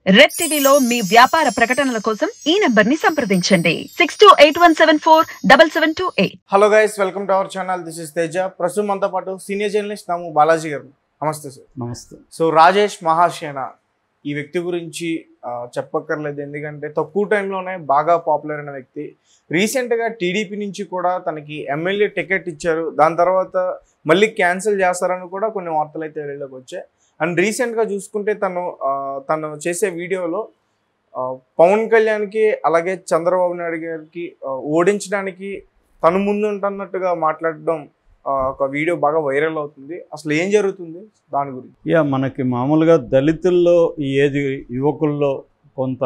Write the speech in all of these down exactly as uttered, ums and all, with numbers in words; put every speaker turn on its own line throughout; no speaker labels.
Red టీవీలో మీ వ్యాపార ప్రకటనల కోసం ఈ నంబర్ ని సంప్రదించండి six two eight one seven four double seven two eight.
Hello guys, welcome to our channel. This is Teja. ప్రస్తుతం మనతో పాటు సీనియర్ జర్నలిస్ట్ నాము బాలాజీ గారు. నమస్తే సార్.
నమస్తే.
సో రాజేష్ మహాసేన ఈ వ్యక్తి గురించి చెప్పక్కర్లేదు, ఎందుకంటే తక్కువ టైంలోనే బాగా పాపులర్ అయిన వ్యక్తి. రీసెంట్గా టీడీపీ నుంచి కూడా తనకి ఎమ్మెల్యే టికెట్ ఇచ్చారు, దాని తర్వాత మళ్ళీ క్యాన్సిల్ చేస్తారని కూడా కొన్ని వార్తలు అయితే వెళ్ళలోకి వచ్చాయి. అండ్ రీసెంట్గా చూసుకుంటే తను తను చేసే వీడియోలో పవన్ కళ్యాణ్కి అలాగే చంద్రబాబు నాయుడు గారికి ఓడించడానికి తను ముందు ఉంటున్నట్టుగా మాట్లాడడం ఒక వీడియో బాగా వైరల్ అవుతుంది. అసలు ఏం జరుగుతుంది దాని గురించి?
యా, మనకి మామూలుగా దళితుల్లో ఈ ఏజ్ యువకుల్లో కొంత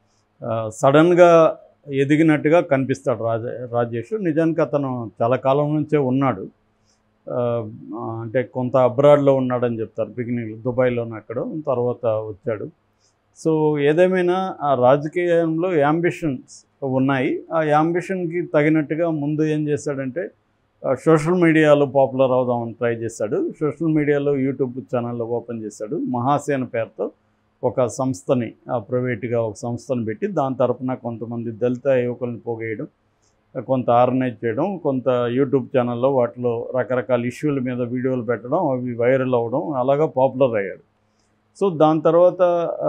సడన్గా ఎదిగినట్టుగా కనిపిస్తాడు రాజ రాజేష్. నిజానికి అతను చాలా కాలం నుంచే ఉన్నాడు, అంటే కొంత అబ్రాడ్లో ఉన్నాడని చెప్తారు. బిగినింగ్ దుబాయ్లోనే అక్కడ, తర్వాత వచ్చాడు. సో ఏదేమైనా ఆ రాజకీయంలో యాంబిషన్స్ ఉన్నాయి. ఆ యాంబిషన్కి తగినట్టుగా ముందు ఏం చేశాడంటే సోషల్ మీడియాలో పాపులర్ అవుదామని ట్రై చేశాడు. సోషల్ మీడియాలో యూట్యూబ్ ఛానల్లో ఓపెన్ చేశాడు. మహాసేన పేరుతో ఒక సంస్థని, ప్రైవేట్గా ఒక సంస్థను పెట్టి దాని తరఫున కొంతమంది దళిత యువకులను పోగేయడం, కొంత ఆర్గనైజ్ చేయడం, కొంత యూట్యూబ్ ఛానల్లో వాటిలో రకరకాల ఇష్యూల మీద వీడియోలు పెట్టడం, అవి వైరల్ అవ్వడం, అలాగా పాపులర్ అయ్యాడు. సో దాని తర్వాత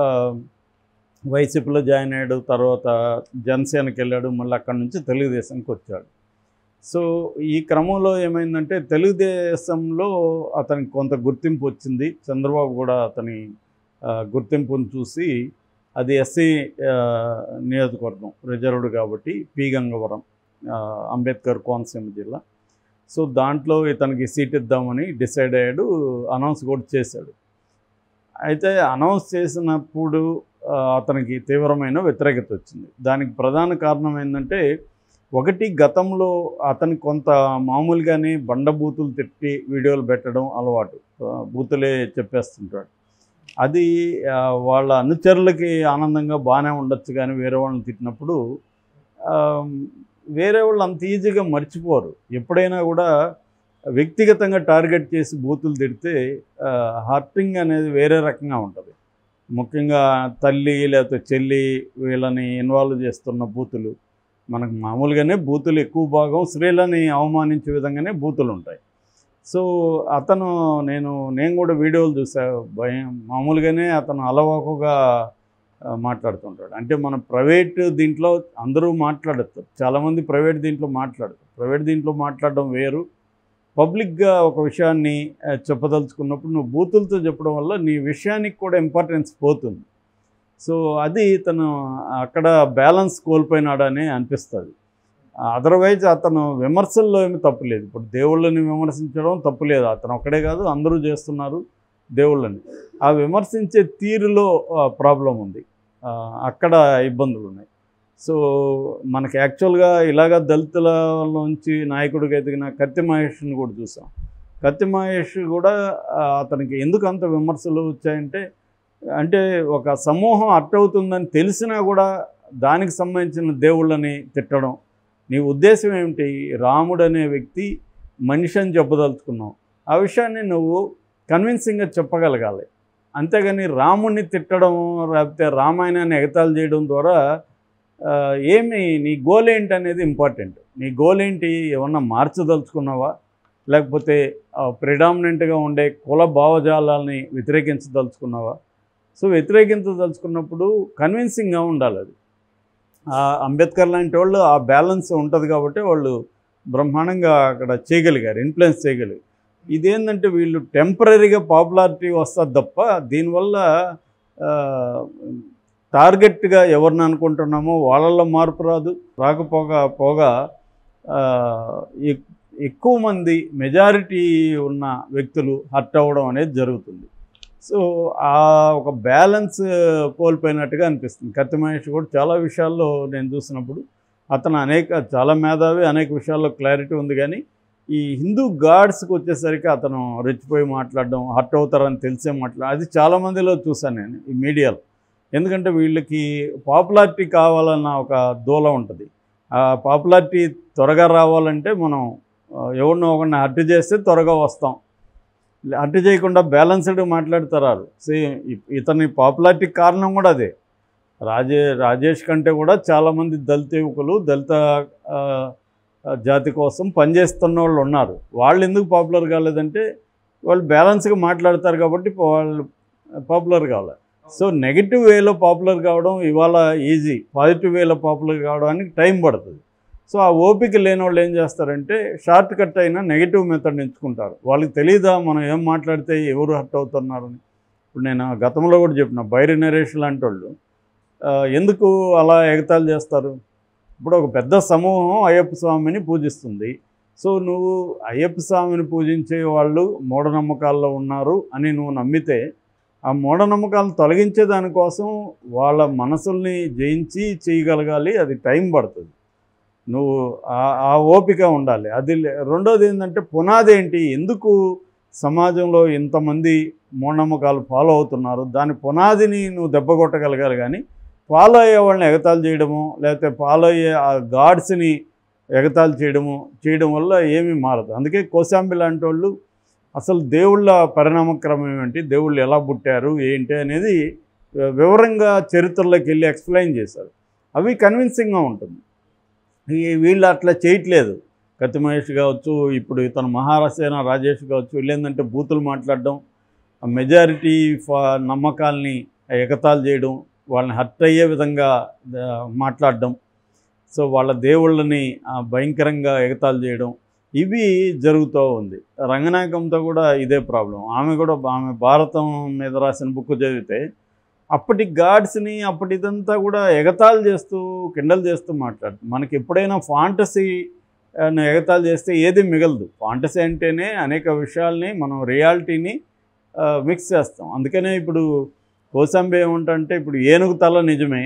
వైసీపీలో జాయిన్ అయ్యాడు, తర్వాత జనసేనకి వెళ్ళాడు, మళ్ళీ అక్కడి నుంచి తెలుగుదేశంకి వచ్చాడు. సో ఈ క్రమంలో ఏమైందంటే తెలుగుదేశంలో అతనికి కొంత గుర్తింపు వచ్చింది. చంద్రబాబు కూడా అతని గుర్తింపును చూసి, అది ఎస్సీ నియోజకవర్గం రిజర్వ్డ్ కాబట్టి పి గంగవరం, అంబేద్కర్ కోనసీమ జిల్లా. సో దాంట్లో ఇతనికి సీట్ ఇద్దామని డిసైడ్ అయ్యాడు, అనౌన్స్ కూడా చేశాడు. అయితే అనౌన్స్ చేసినప్పుడు అతనికి తీవ్రమైన వ్యతిరేకత వచ్చింది. దానికి ప్రధాన కారణం ఏంటంటే, ఒకటి గతంలో అతను కొంత మామూలుగానే బండబూతులు తిట్టి వీడియోలు పెట్టడం అలవాటు, బూతులే చెప్పేస్తుంటాడు. అది వాళ్ళ అనుచరులకి ఆనందంగా బాగానే ఉండొచ్చు, కానీ వేరే వాళ్ళని తిట్టినప్పుడు వేరే వాళ్ళు అంత ఈజీగా మర్చిపోరు. ఎప్పుడైనా కూడా వ్యక్తిగతంగా టార్గెట్ చేసి బూతులు తిడితే హర్టింగ్ అనేది వేరే రకంగా ఉంటుంది. ముఖ్యంగా తల్లి లేకపోతే చెల్లి వీళ్ళని ఇన్వాల్వ్ చేస్తున్న బూతులు, మనకు మామూలుగానే బూతులు ఎక్కువ భాగం స్త్రీలని అవమానించే విధంగానే బూతులు ఉంటాయి. సో అతను నేను నేను కూడా వీడియోలు చూసా, భయం మామూలుగానే అతను అలవాకుగా మాట్లాడుతుంటాడు. అంటే మన ప్రైవేట్ దీంట్లో అందరూ మాట్లాడతారు, చాలామంది ప్రైవేట్ దీంట్లో మాట్లాడతారు. ప్రైవేట్ దీంట్లో మాట్లాడడం వేరు, పబ్లిక్గా ఒక విషయాన్ని చెప్పదలుచుకున్నప్పుడు నువ్వు బూతులతో చెప్పడం వల్ల నీ విషయానికి కూడా ఇంపార్టెన్స్ పోతుంది. సో అది తను అక్కడ బ్యాలెన్స్ కోల్పోయినాడని అనిపిస్తుంది. అదర్వైజ్ అతను విమర్శల్లో ఏమి తప్పులేదు. ఇప్పుడు దేవుళ్ళని విమర్శించడం తప్పులేదు, అతను ఒక్కడే కాదు అందరూ చేస్తున్నారు దేవుళ్ళని. ఆ విమర్శించే తీరులో ప్రాబ్లం ఉంది, అక్కడ ఇబ్బందులు ఉన్నాయి. సో మనకి యాక్చువల్గా ఇలాగ దళితుల నుంచి నాయకుడికి ఎదిగిన కత్తి మహేష్ని కూడా చూసాం. కత్తి మహేష్ కూడా అతనికి ఎందుకు అంత విమర్శలు వచ్చాయంటే, అంటే ఒక సమూహం అట్టవుతుందని తెలిసినా కూడా దానికి సంబంధించిన దేవుళ్ళని తిట్టడం. నీ ఉద్దేశం ఏమిటి? రాముడు అనే వ్యక్తి మనిషి అని చెప్పదలుచుకున్నావు, ఆ విషయాన్ని నువ్వు కన్విన్సింగ్గా చెప్పగలగాలి. అంతేగాని రాముడిని తిట్టడం లేకపోతే రామాయణాన్ని ఎగతాళి చేయడం ద్వారా ఏమి నీ గోల్ ఏంటి అనేది ఇంపార్టెంట్. నీ గోల్ ఏంటి? ఏమన్నా మార్చదలుచుకున్నావా, లేకపోతే ప్రిడామినెంట్గా ఉండే కుల భావజాలాన్ని వ్యతిరేకించదలుచుకున్నావా? సో వ్యతిరేకించదలుచుకున్నప్పుడు కన్విన్సింగ్గా ఉండాలి. అది అంబేద్కర్ లాంటి వాళ్ళు ఆ బ్యాలెన్స్ ఉంటుంది కాబట్టి వాళ్ళు బ్రహ్మాండంగా అక్కడ చేయగలిగారు, ఇన్ఫ్లుయెన్స్ చేయగలిగారు. ఇదేంటంటే వీళ్ళు టెంపరీగా పాపులారిటీ వస్తుంది తప్ప దీనివల్ల టార్గెట్గా ఎవరిని అనుకుంటున్నామో వాళ్ళల్లో మార్పు రాదు. రాకపోగా పోగా ఎక్కువ మంది మెజారిటీ ఉన్న వ్యక్తులు హర్ట్ అవ్వడం అనేది జరుగుతుంది. సో ఆ ఒక బ్యాలెన్స్ కోల్పోయినట్టుగా అనిపిస్తుంది. కత్తి మహేష్ కూడా చాలా విషయాల్లో నేను చూసినప్పుడు అతను అనేక చాలా మేధావి, అనేక విషయాల్లో క్లారిటీ ఉంది, కానీ ఈ హిందూ గాడ్స్కి వచ్చేసరికి అతను రెచ్చిపోయి మాట్లాడడం, హర్ట్ అవుతారని తెలిసే మాట్లాడ అది చాలామందిలో చూశాను నేను ఈ మీడియాలో. ఎందుకంటే వీళ్ళకి పాపులారిటీ కావాలన్న ఒక దూల ఉంటుంది. ఆ పాపులారిటీ త్వరగా రావాలంటే మనం ఎవరినో ఒకరిని హర్ట్ చేస్తే త్వరగా వస్తాం. అటు చేయకుండా బ్యాలెన్స్డ్గా మాట్లాడతారు. సేమ్ ఇతని పాపులారిటీ కారణం కూడా అదే. రాజే రాజేష్ కంటే కూడా చాలామంది దళిత యువకులు దళిత జాతి కోసం పనిచేస్తున్న వాళ్ళు ఉన్నారు. వాళ్ళు ఎందుకు పాపులర్ కాలేదంటే వాళ్ళు బ్యాలెన్స్గా మాట్లాడతారు కాబట్టి వాళ్ళు పాపులర్ కావాలి. సో నెగిటివ్ వేలో పాపులర్ కావడం ఇవాళ ఈజీ, పాజిటివ్ వేలో పాపులర్ కావడానికి టైం పడుతుంది. సో ఆ ఓపిక లేని వాళ్ళు ఏం చేస్తారంటే షార్ట్ కట్ అయినా నెగిటివ్ మెథడ్ ఎంచుకుంటారు. వాళ్ళకి తెలియదా మనం ఏం మాట్లాడితే ఎవరు హర్ట్ అవుతున్నారని. ఇప్పుడు నేను గతంలో కూడా చెప్పిన బైరి నరేష్ లాంటి వాళ్ళు ఎందుకు అలా ఎగతాళి చేస్తారు? ఇప్పుడు ఒక పెద్ద సమూహం అయ్యప్ప స్వామిని పూజిస్తుంది. సో నువ్వు అయ్యప్ప స్వామిని పూజించే వాళ్ళు మూఢనమ్మకాల్లో ఉన్నారు అని నువ్వు నమ్మితే ఆ మూఢనమ్మకాలను తొలగించే దానికోసం వాళ్ళ మనసుల్ని జయించి చేయగలగాలి. అది టైం పడుతుంది. నువ్వు ఆ ఓపిక ఉండాలి. అది రెండోది ఏంటంటే పునాది ఏంటి, ఎందుకు సమాజంలో ఇంతమంది మూఢనమ్మకాలు ఫాలో అవుతున్నారు, దాని పునాదిని నువ్వు దెబ్బ కొట్టగలగాలి. కానీ ఫాలో అయ్యే వాళ్ళని ఎగతాళి చేయడము లేకపోతే ఫాలో అయ్యే ఆ గాడ్స్ని ఎగతాళి చేయడము చేయడం వల్ల ఏమీ మారదు. అందుకే కోశాంబి లాంటి వాళ్ళు అసలు దేవుళ్ళ పరిణామక్రమం ఏంటి, దేవుళ్ళు ఎలా పుట్టారు ఏంటి అనేది వివరంగా చరిత్రలోకి వెళ్ళి ఎక్స్ప్లెయిన్ చేశారు. అవి కన్విన్సింగ్గా ఉంటుంది. ఈ వీళ్ళు అట్లా చేయట్లేదు. కత్తి మహేష్ కావచ్చు, ఇప్పుడు ఇతను మహారాసేన రాజేష్ కావచ్చు, వీళ్ళు ఏంటంటే బూతులు మాట్లాడడం, మెజారిటీ నమ్మకాల్ని ఎగతాళి చేయడం, వాళ్ళని హర్ట్ అయ్యే విధంగా మాట్లాడడం, సో వాళ్ళ దేవుళ్ళని భయంకరంగా ఎగతాళి చేయడం, ఇవి జరుగుతూ ఉంది. రంగనాయకంతో కూడా ఇదే ప్రాబ్లం. ఆమె కూడా ఆమె భారతం మీద రాసిన బుక్ చదివితే అప్పటి గాడ్స్ని అప్పటి ఇదంతా కూడా ఎగతాళి చేస్తూ కిండల్ చేస్తూ మాట్లాడుతుంది. మనకి ఎప్పుడైనా ఫాంటసీ ఎగతాళి చేస్తే ఏది మిగలదు. ఫాంటసీ అంటేనే అనేక విషయాల్ని మనం రియాలిటీని మిక్స్ చేస్తాం. అందుకనే ఇప్పుడు కోశాంబి ఏమంటే ఇప్పుడు ఏనుగు తల నిజమే,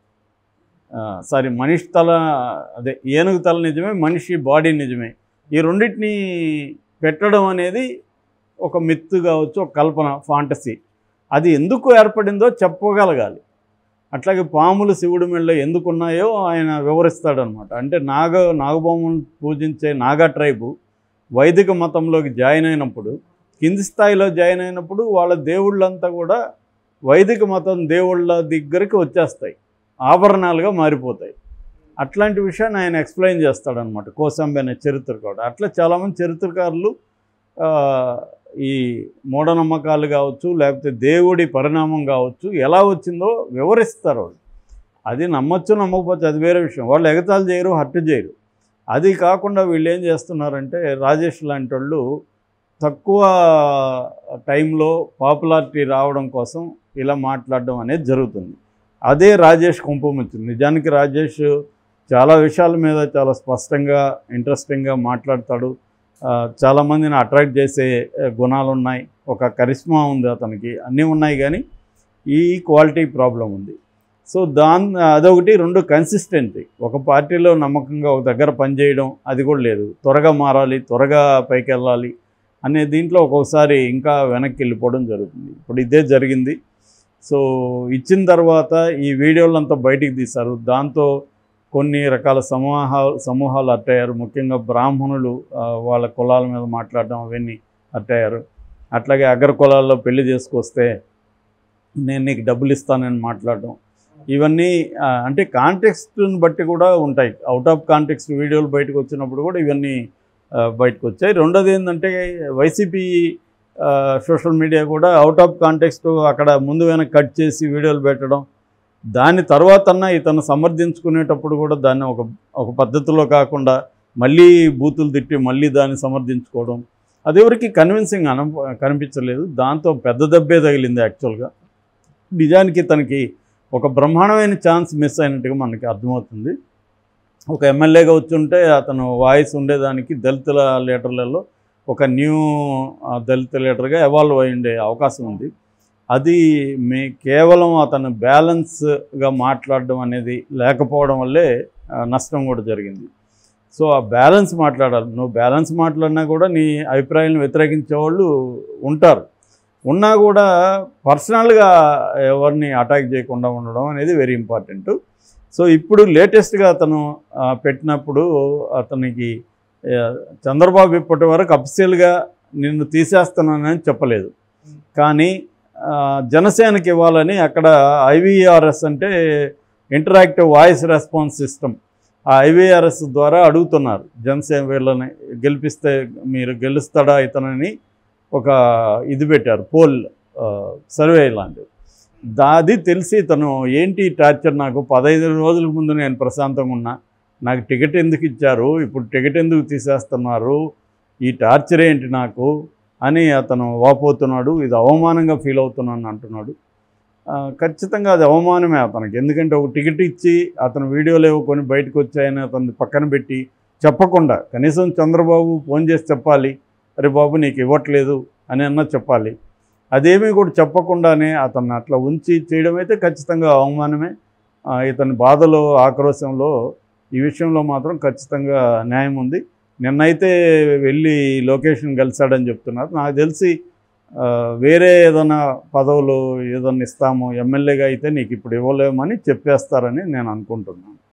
సారీ మనిషి తల అదే ఏనుగు తల నిజమే, మనిషి బాడీ నిజమే. ఈ రెండింటినీ పెట్టడం అనేది ఒక మిత్ కావచ్చు, ఒక కల్పన, ఫాంటసీ. అది ఎందుకు ఏర్పడిందో చెప్పగలగాలి. అట్లాగే పాములు శివుడి మెడలో ఎందుకున్నాయో ఆయన వివరిస్తాడనమాట. అంటే నాగ నాగభౌములు పూజించే నాగా ట్రైబు వైదిక మతంలోకి జాయిన్ అయినప్పుడు, కింది స్థాయిలో జాయిన్ అయినప్పుడు వాళ్ళ దేవుళ్ళంతా కూడా వైదిక మతం దేవుళ్ళ దగ్గరికి వచ్చేస్తాయి, ఆభరణాలుగా మారిపోతాయి. అట్లాంటి విషయాన్ని ఆయన ఎక్స్ప్లెయిన్ చేస్తాడనమాట కోశాంబి అనే చరిత్రకారుడు. అట్లా చాలామంది చరిత్రకారులు ఈ మూఢనమ్మకాలు కావచ్చు లేకపోతే దేవుడి పరిణామం కావచ్చు ఎలా వచ్చిందో వివరిస్తారు వాళ్ళు. అది నమ్మచ్చు నమ్మకపోతే అది వేరే విషయం. వాళ్ళు ఎగతాళి చేయరు, హర్ట్ చేయరు. అది కాకుండా వీళ్ళు ఏం చేస్తున్నారంటే రాజేష్ లాంటి వాళ్ళు తక్కువ టైంలో పాపులారిటీ రావడం కోసం ఇలా మాట్లాడడం అనేది జరుగుతుంది. అదే రాజేష్ కుంపముచ్చింది. నిజానికి రాజేష్ చాలా విషయాల మీద చాలా స్పష్టంగా ఇంట్రెస్టింగ్గా మాట్లాడతాడు. చాలామందిని అట్రాక్ట్ చేసే గుణాలు ఉన్నాయి, ఒక కరిష్మా ఉంది అతనికి, అన్నీ ఉన్నాయి. కానీ ఈ క్వాలిటీ ప్రాబ్లం ఉంది. సో దాని అదొకటి. రెండు కన్సిస్టెంటీ. ఒక పార్టీలో నమ్మకంగా ఒక దగ్గర పనిచేయడం అది కూడా లేదు. త్వరగా మారాలి, త్వరగా పైకి వెళ్ళాలి అనే దీంట్లో ఒక్కొక్కసారి ఇంకా వెనక్కి వెళ్ళిపోవడం జరుగుతుంది. ఇప్పుడు ఇదే జరిగింది. సో ఇచ్చిన తర్వాత ఈ వీడియోలంతా బయటికి తీశారు. దాంతో కొన్ని రకాల సమూహాలు సమూహాలు అట్టయ్యారు. ముఖ్యంగా బ్రాహ్మణులు వాళ్ళ కులాల మీద మాట్లాడడం అవన్నీ అట్టయ్యారు. అట్లాగే అగ్ర కులాల్లో పెళ్లి చేసుకొస్తే నేను నీకు డబ్బులు ఇస్తానని మాట్లాడడం, ఇవన్నీ అంటే కాంటెక్స్ట్ని బట్టి కూడా ఉంటాయి. అవుట్ ఆఫ్ కాంటెక్స్ట్ వీడియోలు బయటకు వచ్చినప్పుడు కూడా ఇవన్నీ బయటకు వచ్చాయి. రెండోది ఏంటంటే వైసీపీ సోషల్ మీడియా కూడా అవుట్ ఆఫ్ కాంటెక్స్ట్ అక్కడ ముందు వెనక కట్ చేసి వీడియోలు పెట్టడం, దాని తర్వాతన్నా ఇతను సమర్థించుకునేటప్పుడు కూడా దాన్ని ఒక ఒక పద్ధతిలో కాకుండా మళ్ళీ బూతులు తిట్టి మళ్ళీ దాన్ని సమర్థించుకోవడం, అది ఎవరికి కన్విన్సింగ్ అన కనిపించలేదు. దాంతో పెద్ద దెబ్బే తగిలింది. యాక్చువల్గా నిజానికి తనకి ఒక బ్రహ్మాండమైన ఛాన్స్ మిస్ అయినట్టుగా మనకి అర్థమవుతుంది. ఒక ఎమ్మెల్యేగా వచ్చుంటే అతను వాయిస్ ఉండేదానికి దళితుల లీడర్లలో ఒక న్యూ దళిత లీడర్గా ఎవాల్వ్ అయి ఉండే అవకాశం ఉంది. అది మే కేవలం అతను బ్యాలెన్స్గా మాట్లాడడం అనేది లేకపోవడం వల్లే నష్టం కూడా జరిగింది. సో ఆ బ్యాలెన్స్ మాట్లాడాలి. నువ్వు బ్యాలెన్స్ మాట్లాడినా కూడా నీ అభిప్రాయాలను వ్యతిరేకించే వాళ్ళు ఉంటారు. ఉన్నా కూడా పర్సనల్గా ఎవరిని అటాక్ చేయకుండా ఉండడం అనేది వెరీ ఇంపార్టెంట్. సో ఇప్పుడు లేటెస్ట్గా అతను పెట్టినప్పుడు అతనికి చంద్రబాబు ఇప్పటి వరకు అఫీషియల్గా నిన్ను తీసేస్తున్నానని చెప్పలేదు. కానీ జనసేనకి ఇవ్వాలని అక్కడ ఐవీఆర్ఎస్ అంటే ఇంటరాక్టివ్ వాయిస్ రెస్పాన్స్ సిస్టమ్, ఆ ఐవీఆర్ఎస్ ద్వారా అడుగుతున్నారు జనసేన వీళ్ళని గెలిపిస్తే మీరు గెలుస్తాడా ఇతనని ఒక ఇది పెట్టారు, పోల్ సర్వే లాంటిది. దాది తెలిసి తను ఏంటి టార్చర్, నాకు పదహైదు రోజుల ముందు నేను ప్రశాంతంగా ఉన్నా, నాకు టికెట్ ఎందుకు ఇచ్చారు, ఇప్పుడు టికెట్ ఎందుకు తీసేస్తున్నారు, ఈ టార్చర్ ఏంటి నాకు అని అతను వాపోతున్నాడు. ఇది అవమానంగా ఫీల్ అవుతున్నాను అంటున్నాడు. ఖచ్చితంగా అది అవమానమే అతనికి. ఎందుకంటే ఒక టికెట్ ఇచ్చి అతను వీడియోలు ఏవో కొని బయటకు వచ్చాయని అతన్ని పక్కన పెట్టి చెప్పకుండా, కనీసం చంద్రబాబు ఫోన్ చేసి చెప్పాలి, అరే బాబు నీకు ఇవ్వట్లేదు అని అన్నా చెప్పాలి. అదేమీ కూడా చెప్పకుండానే అతన్ని అట్లా ఉంచి చేయడం అయితే ఖచ్చితంగా అవమానమే. ఇతని బాధలో ఆక్రోశంలో ఈ విషయంలో మాత్రం ఖచ్చితంగా న్యాయం ఉంది. నిన్నైతే వెళ్ళి లొకేషన్ కలిశాడని చెప్తున్నారు. నాకు తెలిసి వేరే ఏదైనా పదవులు ఏదైనా ఇస్తాము, ఎమ్మెల్యేగా అయితే నీకు ఇప్పుడు ఇవ్వలేమని చెప్పేస్తారని నేను అనుకుంటున్నాను.